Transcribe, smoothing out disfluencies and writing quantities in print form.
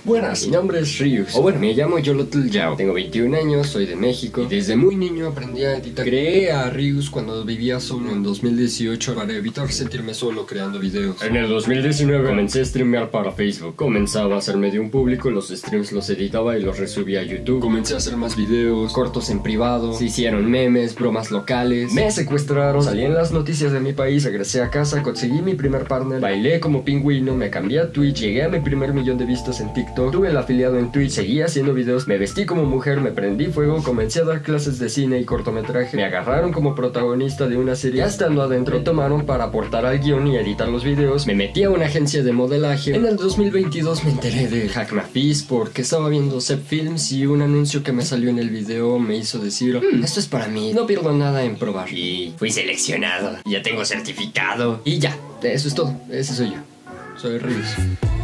Buenas, mi nombre es Ryus, o bueno, me llamo Yolotl Yao. Tengo 21 años, soy de México y desde muy niño aprendí a editar. Creé a Ryus cuando vivía solo en 2018 para evitar sentirme solo creando videos. En el 2019 comencé a streamear para Facebook. Comenzaba a hacerme de un público, los streams los editaba y los resubía a YouTube. Comencé a hacer más videos, cortos en privado, se hicieron memes, bromas locales, me secuestraron, salí en las noticias de mi país, regresé a casa, conseguí mi primer partner, bailé como pingüino, me cambié a Twitch, llegué a mi primer millón de vistas en TikTok. Tuve el afiliado en Twitch, seguí haciendo videos, me vestí como mujer, me prendí fuego, comencé a dar clases de cine y cortometraje, me agarraron como protagonista de una serie, ya estando adentro me tomaron para aportar al guión y editar los videos, me metí a una agencia de modelaje. En el 2022 me enteré de Hackmafis porque estaba viendo Zep Films y un anuncio que me salió en el video me hizo decir, esto es para mí, no pierdo nada en probar. Y fui seleccionado, ya tengo certificado y ya, eso es todo, ese soy yo, soy Ryus.